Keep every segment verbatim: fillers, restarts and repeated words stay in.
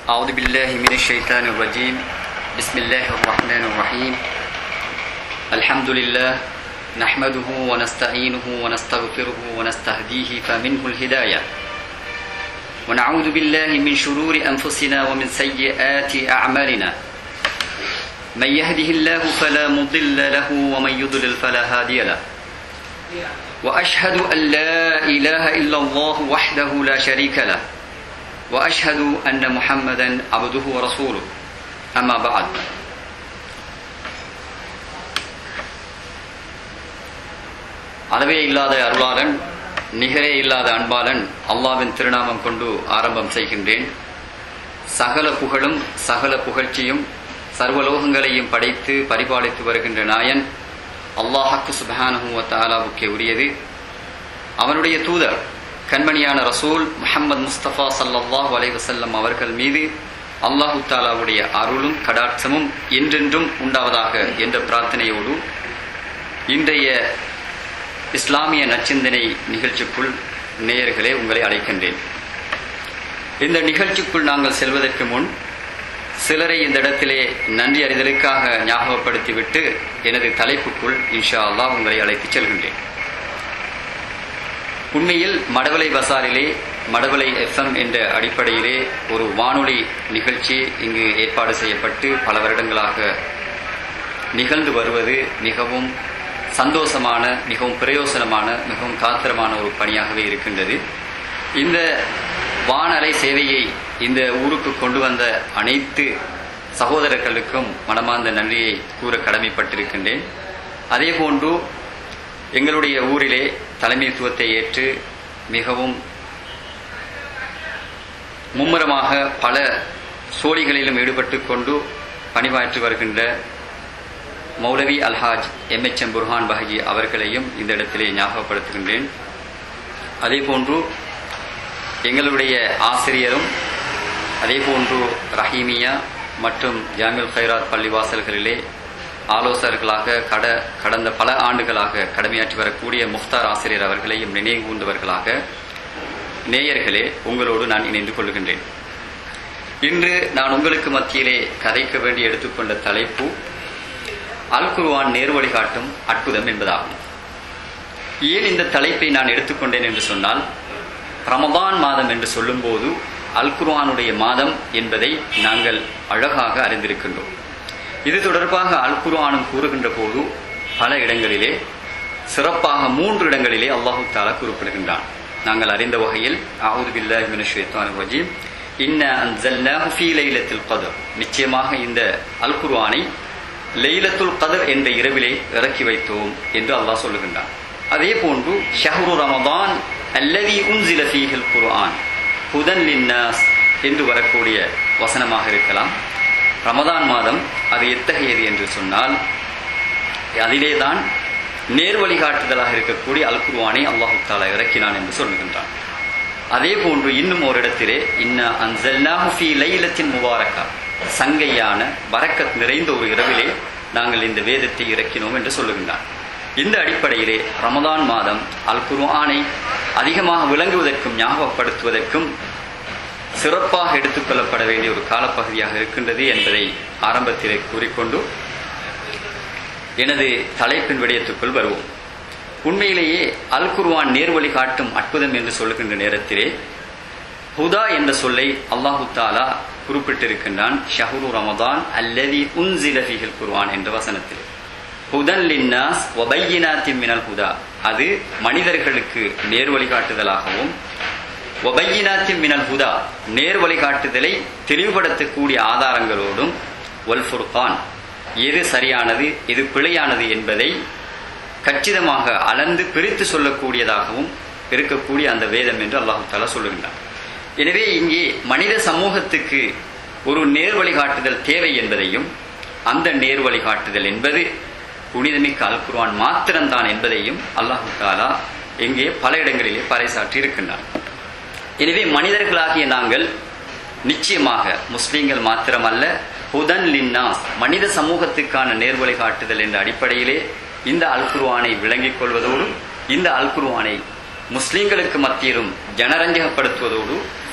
أعوذ بالله من الشيطان الرجيم بسم الله الرحمن الرحيم الحمد لله نحمده ونستعينه ونستغفره ونستهديه فمنه الهداية ونعوذ بالله من شرور أنفسنا ومن سيئات أعمالنا من يهده الله فلا مضل له ومن يضلل فلا هادي له وأشهد أن لا إله إلا الله وحده لا شريك له وأشهد أن محمدا عبده ورسوله أما بعد அளவே இல்லாத அருளாளன் நிகரே இல்லாத அன்பாளன் அல்லாஹ்வின் திருநாமம் கொண்டு ஆரம்பம் செய்கின்றேன். சகல புகழும் சகல புகழ்ச்சியும் சர்வலோகங்களையும் படைத்து பரிபாலித்து வருகின்ற நாயன் அல்லாஹ்க்கு சுப்ஹானஹு வ தஆலாவுக்கே உரியது. அவனுடைய தூதர் கண்மணியான ரசூல் முஹம்மது முஸ்தபா ஸல்லல்லாஹு அலைஹி வஸல்லம் அவர்கள் மீது அல்லாஹு தஆலாவுடைய அருளும் கடாட்சமும் என்றென்றும் உண்டாவதாக என்ற பிரார்த்தனையோடு இன்றைய இஸ்லாமிய நச்சிந்தனை நிகழ்ச்சிக்குள் நேயர்களே உங்களை அழைக்கின்றேன். இந்த நிகழ்ச்சிக்குள் நாங்கள் செல்வதற்கு முன் சிலரை இந்த இடத்திலே நன்றி அறிதலுக்காக ஞாபகப்படுத்திவிட்டு எனது தலைப்புக்குள் இன்ஷா அல்லாஹ் உங்களை அழைத்து செல்கின்றேன். உண்மையில் மடவலை பசாரிலே மடவலை எஃப்எம் என்ற அடிப்படையிலே ஒரு வானொலி நிகழ்ச்சி இங்கு ஏற்பாடு செய்யப்பட்டு பல வருடங்களாக நிகழ்ந்து வருவது மிகவும் சந்தோஷமான, மிகவும் பிரயோசனமான, மிகவும் காத்திரமான ஒரு பணியாகவே இருக்கின்றது. இந்த வானலை சேவையை இந்த ஊருக்கு கொண்டு வந்த அனைத்து சகோதரர்களுக்கும் மனமார்ந்த நன்றியை கூற கடமைப்பட்டிருக்கின்றேன். அதே போன்று எங்களுடைய ஊரிலே தலைமைத்துவத்தை ஏற்று மிகவும் மும்முரமாக பல சோழிகளிலும் ஈடுபட்டு கொண்டு பணியாற்றி வருகின்ற Moulavi Alhaj M H M Burhan Bahaji அவர்களையும் இந்த இடத்திலே ஞாபகப்படுத்துகின்றேன். அதே போன்று எங்களுடைய ஆசிரியரும் அதே போன்று ரஹீமியா மற்றும் ஜாமில் ஹைராத் பள்ளிவாசல்களிலே ஆலோசகர்களாக கட கடந்த பல ஆண்டுகளாக கடமையாற்றி வரக்கூடிய முஃப்தார் ஆசிரியர் அவர்களையும் நினைவு கூர்ந்தவர்களாக நேயர்களே உங்களோடு நான் இணைந்து கொள்கின்றேன். இன்று நான் உங்களுக்கு மத்தியிலே கதைக்க வேண்டி எடுத்துக்கொண்ட தலைப்பு அல் குர்ஆன் நேர் வழிகாட்டும் அற்புதம் என்பதாகும். ஏன் இந்த தலைப்பை நான் எடுத்துக்கொண்டேன் என்று சொன்னால், ரமதான் மாதம் என்று சொல்லும்போது அல் குர்ஆனுடைய மாதம் என்பதை நாங்கள் அழகாக அறிந்திருக்கின்றோம். இது தொடர்பாக அல் குர்ஆனும் கூறுகின்ற போது பல இடங்களிலே, சிறப்பாக மூன்று இடங்களிலே அல்லாஹு தஆலா குறிப்பிடுகின்றான். நாங்கள் அறிந்த வகையில் அஊது பில்லாஹி மினஷ் ஷைத்தானிர் ரஜீம் இன்னா அன்ஸல்னாஹு ஃபீ லைலத்துல் கத்ர், நிச்சயமாக இந்த அல் குர்ஆனை லைலத்துல் கத்ர் என்ற இரவிலே இறக்கி வைத்தோம் என்று அல்லாஹ் சொல்லுகின்றான். அதே போன்று ஷஹ்ரு ரமதான் அல்லதி உன்ஸில ஃபீஹில் குர்ஆன் ஹுதன் லின்னாஸ் என்று வரக்கூடிய வசனமாக இருக்கலாம். ரமதான் மாதம் அது எத்தகையது என்று சொன்னால், அதிலேதான் நேர் வழிகாட்டுதலாக இருக்கக்கூடிய அல் குர்ஆனை அல்லாஹு தஆலா இறக்கினான் என்று சொல்லுகின்றான். அதே போன்று இன்னும் ஒரு இடத்திலே இன்னா அன்ஸல்னாஹு ஃபீ லைலத்தின் முபாரக்கா, சங்கையான பரக்கத் நிறைந்த ஒரு இரவிலே நாங்கள் இந்த வேதத்தை இறக்கினோம் என்று சொல்லுகின்றான். இந்த அடிப்படையிலே ரமதான் மாதம் அல் குர்ஆனை அதிகமாக விளங்குவதற்கும் ஞாபகப்படுத்துவதற்கும் சிறப்பாக எடுத்துக்கொள்ளப்பட வேண்டிய ஒரு காலப்பகுதியாக இருக்கின்றது என்பதை ஆரம்பத்திலே கூறிக்கொண்டு எனது தலைப்பின் விடயத்துக்குள் வருவோம். உண்மையிலேயே அல் குர்ஆன் நேர் வழி காட்டும் அற்புதம் என்று சொல்லுகின்ற நேரத்திலே ஹுதா என்ற சொல்லை அல்லாஹு தஆலா குறிப்பிட்டிருக்கின்றான். ஷஹ்ரு ரமதான் அல்லதி உன்ஸில ஃபீஹில் குர்ஆன் என்ற வசனத்தில் ஹுதன் லின்னாஸ் வ பையினாத்தின் மினல் ஹுதா, அது மனிதர்களுக்கு நேர் வழிகாட்டுதலாகவும் வ பையினாத்தின் மினல் ஹுதா, நேர் வழிகாட்டுதலை தெளிவுபடுத்தக்கூடிய ஆதாரங்களோடும் வல் ஃபுர்கான், எது சரியானது எது பிழையானது என்பதை கச்சிதமாக அளந்து பிரித்து சொல்லக்கூடியதாகவும் இருக்கக்கூடிய அந்த வேதம் என்று அல்லாஹு தஆலா சொல்லுகின்றான். எனவே இங்கே மனித சமூகத்துக்கு ஒரு நேர் வழிகாட்டுதல் தேவை என்பதையும், அந்த நேர் வழிகாட்டுதல் என்பது புனிதமிக்க அல் குர்ஆன் மாத்திரம்தான் என்பதையும் அல்லாஹு தஆலா இங்கே பல இடங்களிலே பறைசாற்றி இருக்கின்றான். எனவே மனிதர்களாகிய நாங்கள் நிச்சயமாக முஸ்லிம்கள் மாத்திரமல்ல, ஹுதன் லின்னாஸ், மனித சமூகத்துக்கான நேர் வழிகாட்டுதல் என்ற அடிப்படையிலே இந்த அல் குர்ஆனை விளங்கிக் கொள்வதோடு இந்த அல் குர்ஆனை முஸ்லிம்களுக்கு மத்தியிலும் ஜனரஞ்சகப்படுத்துவதோடு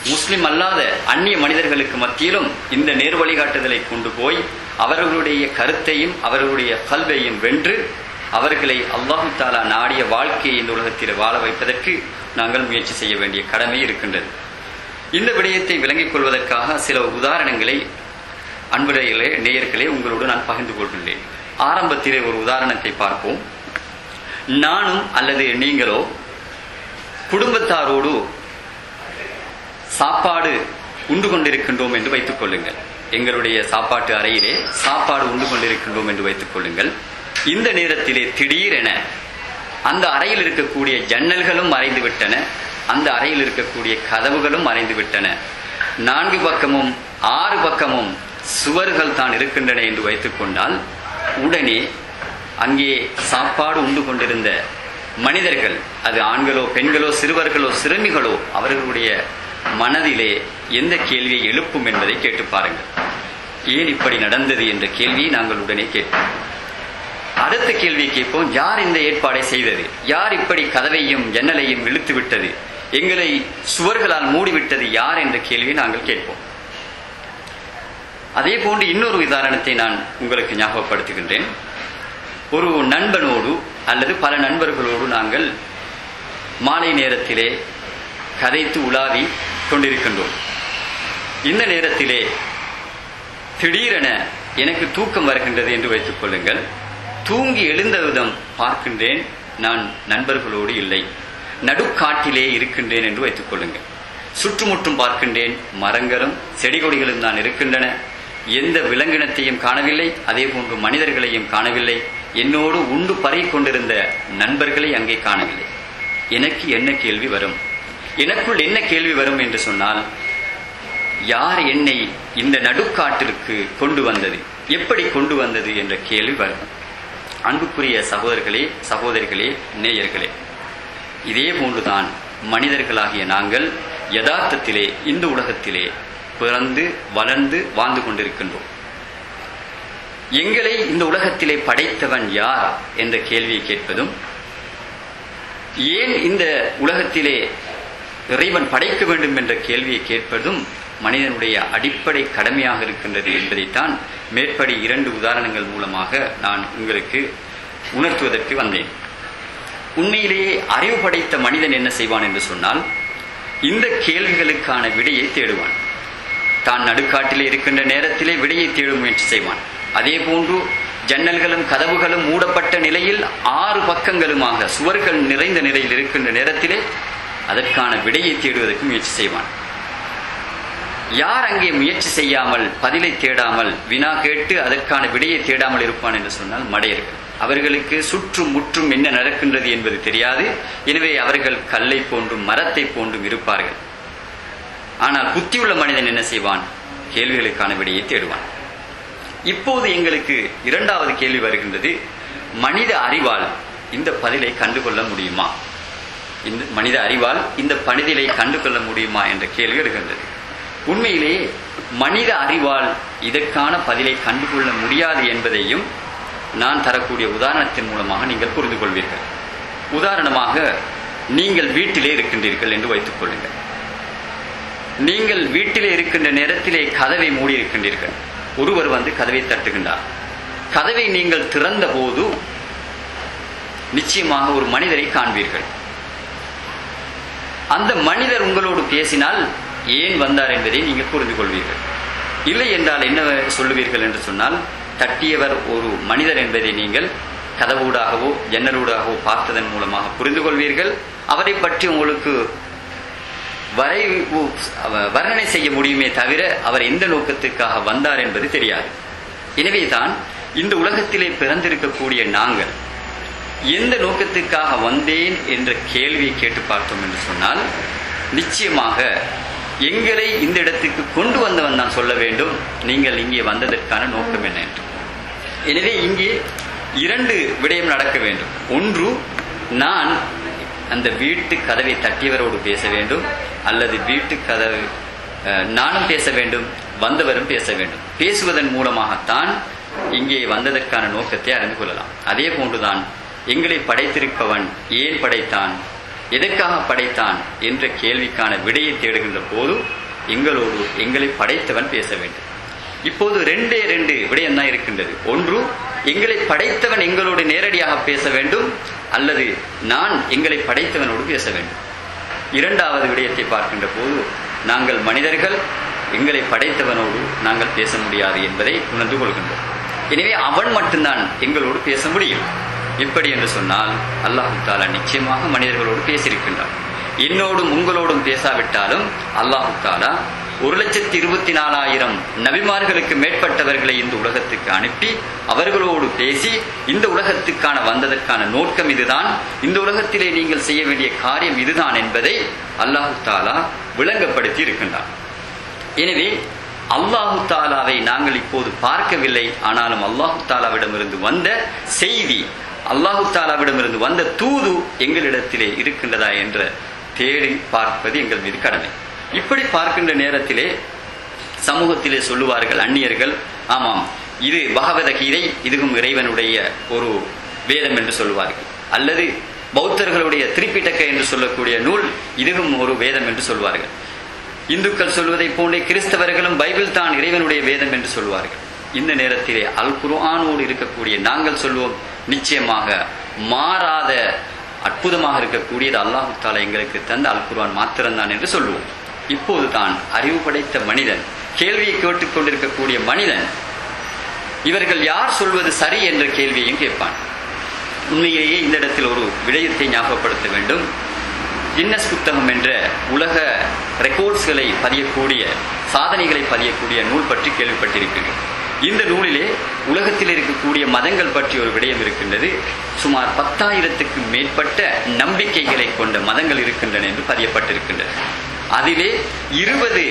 முஸ்லிம் அல்லாத அந்நிய மனிதர்களுக்கு மத்தியிலும் இந்த நேர் வழிகாட்டுதலை கொண்டு போய் அவர்களுடைய கருத்தையும் அவர்களுடைய கல்வையும் வென்று அவர்களை அல்லாஹு தஆலா நாடிய வாழ்க்கையை இந்த உலகத்தில் வாழ வைப்பதற்கு நாங்கள் முயற்சி செய்ய வேண்டிய கடமை இருக்கின்றது. இந்த விடயத்தை விளங்கிக் கொள்வதற்காக சில உதாரணங்களை அன்புடைகளே நேயர்களே உங்களோடு நான் பகிர்ந்து கொள்கின்றேன். ஆரம்பத்திலே ஒரு உதாரணத்தை பார்ப்போம். நானும் அல்லது நீங்களோ குடும்பத்தாரோடு சாப்பாடு உண்டு கொண்டிருக்கின்றோம் என்று வைத்துக் கொள்ளுங்கள். எங்களுடைய சாப்பாட்டு அறையிலே சாப்பாடு உண்டு கொண்டிருக்கின்றோம் என்று வைத்துக் கொள்ளுங்கள். இந்த நேரத்திலே திடீரென அந்த அறையில் இருக்கக்கூடிய ஜன்னல்களும் மறைந்து விட்டன, அந்த அறையில் இருக்கக்கூடிய கதவுகளும் மறைந்து விட்டன, நான்கு பக்கமும் ஆறு பக்கமும் சுவர்கள் தான் இருக்கின்றன என்று வைத்துக் கொண்டால் உடனே அங்கே சாப்பாடு உண்டு கொண்டிருந்த மனிதர்கள், அது ஆண்களோ பெண்களோ சிறுவர்களோ சிறுமிகளோ, அவர்களுடைய மனதிலே எந்த கேள்வியை எழுப்பும் என்பதை கேட்டு பாருங்கள். ஏன் இப்படி நடந்தது என்ற கேள்வியை நாங்கள் உடனே கேட்போம். அடுத்த கேள்வி கேட்போம், யார் இந்த ஏற்பாடை செய்தது, யார் இப்படி கதவையும் ஜன்னலையும் இழுத்து விட்டது, எங்களை சுவர்களால் மூடிவிட்டது யார் என்ற கேள்வியை நாங்கள் கேட்போம். அதே போன்று இன்னொரு உதாரணத்தை நான் உங்களுக்கு ஞாபகப்படுத்துகின்றேன். ஒரு நண்பனோடு அல்லது பல நண்பர்களோடு நாங்கள் மாலை நேரத்திலே கதைத்து உலாவி கொண்டிருக்கின்றோம். இந்த நேரத்திலே திடீரென எனக்கு தூக்கம் வருகின்றது என்று வைத்துக் கொள்ளுங்கள். தூங்கி எழுந்த விதம் பார்க்கின்றேன், நான் நண்பர்களோடு இல்லை, நடுக்காட்டிலே இருக்கின்றேன் என்று வைத்துக் கொள்ளுங்கள். சுற்றுமுற்றும் பார்க்கின்றேன், மரங்களும் செடி கொடிகளும் தான் இருக்கின்றன, எந்த விலங்கினத்தையும் காணவில்லை, அதே போன்று மனிதர்களையும் காணவில்லை, என்னோடு உண்டு பறி கொண்டிருந்த நண்பர்களை அங்கே காணவில்லை. எனக்கு என்ன கேள்வி வரும், எனக்குள் என்ன கேள்வி வரும் என்று சொன்னால், யார் என்னை இந்த நடுக்காட்டிற்கு கொண்டு வந்தது, எப்படி கொண்டு வந்தது என்ற கேள்வி வரும். அன்புக்குரிய சகோதரர்களே சகோதரிகளே நேயர்களே, இதே போன்றுதான் மனிதர்களாகிய நாங்கள் யதார்த்தத்திலே இந்த உலகத்திலே பிறந்து வளர்ந்து வாழ்ந்து கொண்டிருக்கின்றோம். எங்களை இந்த உலகத்திலே படைத்தவன் யார் என்ற கேள்வியை கேட்பதும், ஏன் இந்த உலகத்திலே இறைவன் படைக்க வேண்டும் என்ற கேள்வியை கேட்பதும் மனிதனுடைய அடிப்படை கடமையாக இருக்கின்றது என்பதைத்தான் மேற்படி இரண்டு உதாரணங்கள் மூலமாக நான் உங்களுக்கு உணர்த்துவதற்கு வந்தேன். உண்மையிலேயே அறிவு படைத்த மனிதன் என்ன செய்வான் என்று சொன்னால், இந்த கேள்விகளுக்கான விடையை தேடுவான். தான் நடுக்காட்டிலே இருக்கின்ற நேரத்திலே விடையை தேடும் முயற்சி செய்வான். அதே போன்று ஜன்னல்களும் கதவுகளும் மூடப்பட்ட நிலையில் ஆறு பக்கங்களுமாக சுவர்கள் நிறைந்த நிலையில் இருக்கின்ற நேரத்திலே அதற்கான விடையை தேடுவதற்கு முயற்சி செய்வான். யார் அங்கே முயற்சி செய்யாமல் பதிலை தேடாமல் வினா கேட்டு அதற்கான விடையை தேடாமல் இருப்பான் என்று சொன்னால் மடையர்கள். அவர்களுக்கு சுற்றும் முற்றும் என்ன நடக்கின்றது என்பது தெரியாது. எனவே அவர்கள் கல்லை போன்றும் மரத்தை போன்றும் இருப்பார்கள். ஆனால் புத்தியுள்ள மனிதன் என்ன செய்வான், கேள்விகளுக்கான விடையை தேடுவான். இப்போது எங்களுக்கு இரண்டாவது கேள்வி வருகின்றது, மனித அறிவால் இந்த பதிலை கண்டுகொள்ள முடியுமா, இந்த மனித அறிவால் இந்த பதிலை கண்டுகொள்ள முடியுமா என்ற கேள்வி வருகின்றது. உண்மையிலே மனித அறிவால் இதற்கான பதிலை கண்டுகொள்ள முடியாது என்பதையும் நான் தரக்கூடிய உதாரணத்தின் மூலமாக நீங்கள் புரிந்து கொள்வீர்கள். உதாரணமாக, நீங்கள் வீட்டிலே இருக்கின்றீர்கள் என்று வைத்துக் கொள்ளுங்கள். நீங்கள் வீட்டிலே இருக்கின்ற நேரத்திலே கதவை மூடி இருக்கின்றீர்கள். ஒருவர் வந்து கதவை தட்டுகின்றார். கதவை நீங்கள் திறந்த போது நிச்சயமாக ஒரு மனிதரை காண்பீர்கள். அந்த மனிதர் உங்களோடு பேசினால் ஏன் வந்தார் என்பதை நீங்கள் புரிந்து கொள்வீர்கள். இல்லை என்றால் என்ன சொல்லுவீர்கள் என்று சொன்னால், தட்டியவர் ஒரு மனிதர் என்பதை நீங்கள் கதவூடாகவோ ஜன்னலூடாகவோ பார்த்ததன் மூலமாக புரிந்து கொள்வீர்கள். அவரை பற்றி உங்களுக்கு வரை வர்ணனை செய்ய முடியுமே தவிர அவர் எந்த நோக்கத்துக்காக வந்தார் என்பது தெரியாது. எனவேதான் இந்த உலகத்திலே பிறந்திருக்கக்கூடிய நாங்கள் எந்த நோக்கத்துக்காக வந்தேன் என்ற கேள்வியை கேட்டு பார்த்தோம் என்று சொன்னால், நிச்சயமாக எங்களை இந்த இடத்துக்கு கொண்டு வந்தவன் தான் சொல்ல வேண்டும், நீங்கள் இங்கே வந்ததற்கான நோக்கம் என்ன என்று. எனவே இங்கே இரண்டு விடயம் நடக்க வேண்டும். ஒன்று, நான் அந்த வீட்டு கதவை தட்டியவரோடு பேச வேண்டும், அல்லது வீட்டு கதவு நானும் பேச வேண்டும், வந்தவரும் பேச வேண்டும். பேசுவதன் மூலமாகத்தான் இங்கே வந்ததற்கான நோக்கத்தை அறிந்து கொள்ளலாம். அதே போன்றுதான் எங்களை படைத்திருப்பவன் ஏன் படைத்தான், எதற்காக படைத்தான் என்ற கேள்விக்கான விடையை தேடுகின்ற போது எங்களோடு எங்களை படைத்தவன் பேச வேண்டும். இப்போது ரெண்டே ரெண்டு விடயம் தான் இருக்கின்றது. ஒன்று, எங்களை படைத்தவன் எங்களோடு நேரடியாக பேச வேண்டும், அல்லது நான் எங்களை படைத்தவனோடு பேச வேண்டும். இரண்டாவது விடயத்தை பார்க்கின்ற போது நாங்கள் மனிதர்கள் எங்களை படைத்தவனோடு நாங்கள் பேச முடியாது என்பதை உணர்ந்து கொள்கின்றோம். எனவே அவன் மட்டும்தான் எங்களோடு பேச முடியும். எப்படி என்று சொன்னால், அல்லாஹு தாலா நிச்சயமாக மனிதர்களோடு பேசியிருக்கின்றான். என்னோடும் உங்களோடும் பேசாவிட்டாலும் அல்லாஹு தாலா ஒரு லட்சத்தி இருபத்தி நாலாயிரம் நபிமார்களுக்கு மேற்பட்டவர்களை இந்த உலகத்துக்கு அனுப்பி அவர்களோடு பேசி இந்த உலகத்துக்கான வந்ததற்கான நோக்கம் இதுதான், இந்த உலகத்திலே நீங்கள் செய்ய வேண்டிய காரியம் இதுதான் என்பதை அல்லாஹு தாலா விளங்கப்படுத்தி இருக்கின்றான். எனவே அல்லாஹு தாலாவை நாங்கள் இப்போது பார்க்கவில்லை, ஆனாலும் அல்லாஹு தாலாவிடமிருந்து வந்த செய்தி, அல்லாஹு தாலாவிடமிருந்து வந்த தூது எங்களிடத்திலே இருக்கின்றதா என்ற தேடி பார்ப்பது எங்கள் மீது கடமை. இப்படி பார்க்கின்ற நேரத்திலே சமூகத்திலே சொல்லுவார்கள் அந்நியர்கள், ஆமாம் இது பகவத்கீதை, இதுவும் இறைவனுடைய ஒரு வேதம் என்று சொல்லுவார்கள். அல்லது பௌத்தர்களுடைய திரிபிடக என்று சொல்லக்கூடிய நூல், இதுவும் ஒரு வேதம் என்று சொல்வார்கள். இந்துக்கள் சொல்வதை போன்றே கிறிஸ்தவர்களும் பைபிள் தான் இறைவனுடைய வேதம் என்று சொல்வார்கள். இந்த நேரத்திலே அல் குர்ஆனோடு இருக்கக்கூடிய நாங்கள் சொல்வோம், நிச்சயமாக மாறாத அற்புதமாக இருக்கக்கூடியது அல்லாஹு தாலா எங்களுக்கு தந்த அல் குர்ஆன் மாத்திரம்தான் என்று சொல்லுவோம். இப்போதுதான் அறிவு படைத்த மனிதன், கேள்வியை கேட்டுக்கொண்டிருக்கக்கூடிய மனிதன், இவர்கள் யார் சொல்வது சரி என்ற கேள்வியையும் கேட்பான். உண்மையிலேயே இந்த இடத்தில் ஒரு விடயத்தை ஞாபகப்படுத்த வேண்டும். கின்னஸ் புத்தகம் என்ற உலக ரெக்கார்ட்ஸ்களை பதியக்கூடிய, சாதனைகளை பதியக்கூடிய நூல் பற்றி கேள்விப்பட்டிருக்கிறேன். இந்த நூலிலே உலகத்தில் இருக்கக்கூடிய மதங்கள் பற்றி ஒரு விடயம் இருக்கின்றது. சுமார் பத்தாயிரத்துக்கு மேற்பட்ட நம்பிக்கைகளை கொண்ட மதங்கள் இருக்கின்றன என்று பதியப்பட்டிருக்கின்றன. அதிலே இருபது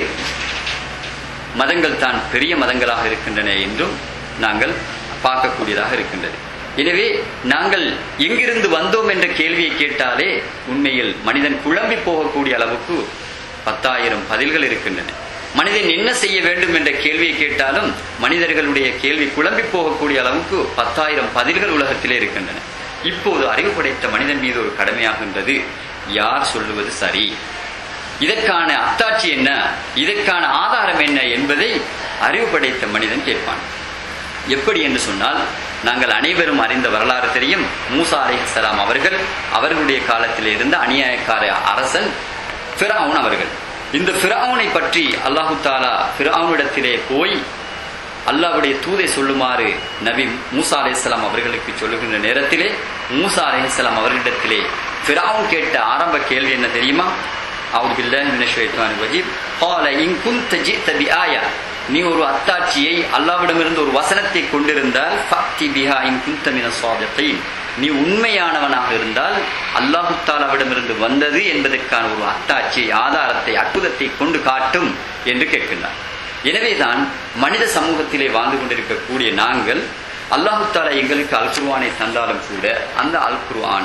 மதங்கள் தான் பெரிய மதங்களாக இருக்கின்றன என்றும் நாங்கள் பார்க்கக்கூடியதாக இருக்கின்றது. எனவே நாங்கள் எங்கிருந்து வந்தோம் என்ற கேள்வியை கேட்டாலே உண்மையில் மனிதன் குழம்பி போகக்கூடிய அளவுக்கு பத்தாயிரம் பதில்கள் இருக்கின்றன. மனிதன் என்ன செய்ய வேண்டும் என்ற கேள்வியை கேட்டாலும் மனிதர்களுடைய கேள்வி குழம்பி போகக்கூடிய அளவுக்கு பத்தாயிரம் பதில்கள் உலகத்திலே இருக்கின்றன. இப்போது அறிவு படைத்த மனிதன் மீது ஒரு கடமையாகின்றது, யார் சொல்லுவது சரி, இதற்கான அத்தாட்சி என்ன, இதற்கான ஆதாரம் என்ன என்பதை அறிவு படைத்த மனிதன் கேட்பான். எப்படி என்று சொன்னால், நாங்கள் அனைவரும் அறிந்த வரலாறு தெரியும். மூசா அலைஹிஸ்ஸலாம் அவர்கள், அவர்களுடைய காலத்தில் இருந்த அநியாயக்கார அரசன் ஃபிரௌன் அவர்கள். இந்த ஃபிரௌனை பற்றி அல்லாஹு தாலா ஃபிரௌனிடத்திலே போய் அல்லாஹ்வுடைய தூதை சொல்லுமாறு நபி மூசா அலைஹிஸ்ஸலாம் அவர்களுக்கு சொல்லுகின்ற நேரத்திலே மூசா அலைஹிஸ்ஸலாம் அவர்களிடத்திலே ஃபிரௌன் கேட்ட ஆரம்ப கேள்வி என்ன தெரியுமா? அவுது பில்லாஹி மினஷ் ஷைத்தானிர் ரஜீம். قال إن كنت جئت بآية, நீ ஒரு அத்தாட்சியை அல்லாஹ்விடமிருந்து ஒரு வசனத்தை கொண்டிருந்தால் ஃபக்தி பிஹா இன் குன்த மினஸ் ஸாதிகீன், நீ உண்மையானவனாக இருந்தால் அல்லாஹு தஆலாவிடமிருந்து வந்தது என்பதற்கான ஒரு அத்தாட்சியை, ஆதாரத்தை, அற்புதத்தை கொண்டு காட்டும் என்று கேட்கின்றார். எனவேதான் மனித சமூகத்திலே வாழ்ந்து கொண்டிருக்கக்கூடிய நாங்கள் அல்லாஹு தஆலா எங்களுக்கு அல் குர்ஆனை தந்தாலும் கூட அந்த அல் குர்ஆன்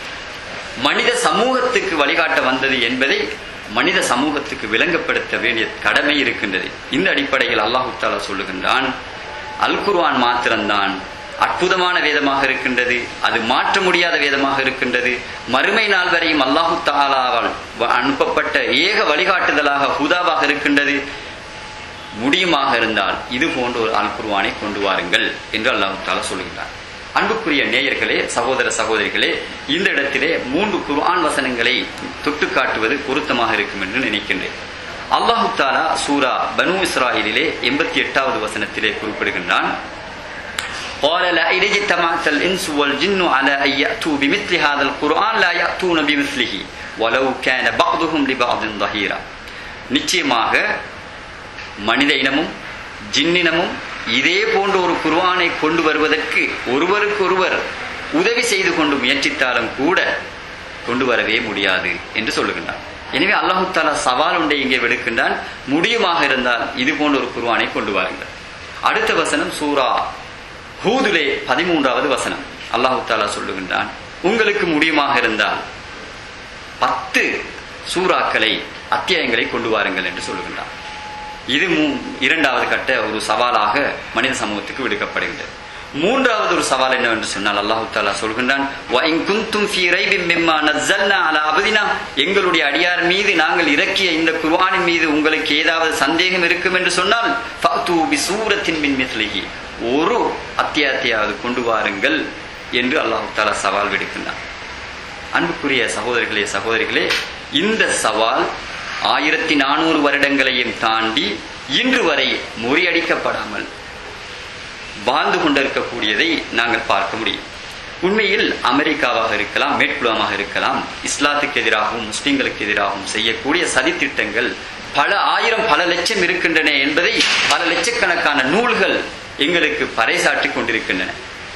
மனித சமூகத்துக்கு வழிகாட்ட வந்தது என்பதை மனித சமூகத்துக்கு விளங்கப்படுத்த வேண்டிய கடமை இருக்கின்றது. இந்த அடிப்படையில் அல்லாஹு தஆலா சொல்லுகின்றான், அல் குர்ஆன் மாத்திரம்தான் அற்புதமான வேதமாக இருக்கின்றது, அது மாற்ற முடியாத வேதமாக இருக்கின்றது, மறுமை நாள் வரையும் அல்லாஹு தஆலாவால் அனுப்பப்பட்ட ஏக வழிகாட்டுதலாக ஹுதாவாக இருக்கின்றது. முடியுமாக இருந்தால் இது போன்ற ஒரு அல் குர்ஆனை கொண்டு வாருங்கள் என்று அல்லாஹு தஆலா சொல்லுகின்றார். அன்புக்குரிய நேயர்களே, சகோதர சகோதரிகளே, இந்த இடத்திலே மூன்று குர்ஆன் வசனங்களை தொட்டு காட்டுவது பொருத்தமாக இருக்கும் என்று நினைக்கின்றேன். அல்லாஹு தஆலா சூரா பனு இஸ்ராயிலிலே எண்பத்தி எட்டாவது வசனத்திலே குறிப்பிடுகின்றான், قال لئن اجتمعت الإنس والجن على أن يأتوا بمثل هذا القرآن لا يأتون بمثله ولو كان بعضهم لبعض ظهيرا. நிச்சயமாக மனித இனமும் ஜின்னினமும் இதே போன்ற ஒரு குர்ஆனை கொண்டு வருவதற்கு ஒருவருக்கொருவர் உதவி செய்து கொண்டு முயற்சித்தாலும் கூட கொண்டு வரவே முடியாது என்று சொல்லுகின்றார். எனவே அல்லாஹு தஆலா சவால் ஒன்றை இங்கே விடுக்கின்றான், முடியுமாக இருந்தால் இது போன்ற ஒரு குர்ஆனை கொண்டு வாருங்கள். அடுத்த வசனம் சூரா ஹூதுலே பதிமூன்றாவது வசனம். அல்லாஹு தஆலா சொல்லுகின்றான், உங்களுக்கு முடியுமாக இருந்தால் பத்து சூறாக்களை, அத்தியாயங்களை கொண்டு வாருங்கள் என்று சொல்லுகின்றான். இது இரண்டாவது கட்ட ஒரு சவாலாக மனித சமூகத்துக்கு விடுக்கப்படுகின்றது. மூன்றாவது ஒரு சவால் என்னவென்று சொன்னால் அல்லாஹு தஆலா சொல்கின்றான், வ இன் குன்தும் ஃபீ ரைபின் மிம்மா நஸ்ஸல்னா அலா அப்தினா, எங்களுடைய அடியார் மீது நாங்கள் இறக்கிய இந்த குர்ஆனின் மீது உங்களுக்கு ஏதாவது சந்தேகம் இருக்கும் என்று சொன்னால் ஃபஅது பிசூரத்தின் மின் மிஸ்லிஹி, ஒரு அத்தியாயத்தையாவது கொண்டு வாருங்கள் என்று அல்லாஹு தஆலா சவால் விடுக்கின்றான். அன்புக்குரிய சகோதரர்களே சகோதரிகளே, இந்த சவால் ஆயிரத்தி நானூறு வருடங்களையும் தாண்டி இன்று வரை முறியடிக்கப்படாமல் வாழ்ந்து கொண்டிருக்கக்கூடியதை நாங்கள் பார்க்க முடியும். உண்மையில் அமெரிக்காவாக இருக்கலாம், மேற்குலகமாக இருக்கலாம், இஸ்லாத்துக்கு எதிராகவும் முஸ்லிம்களுக்கு எதிராகவும் செய்யக்கூடிய சதித்திட்டங்கள் பல ஆயிரம் பல லட்சம் இருக்கின்றன என்பதை பல லட்சக்கணக்கான நூல்கள் எங்களுக்கு பறைசாற்றி கொண்டிருக்கின்றன.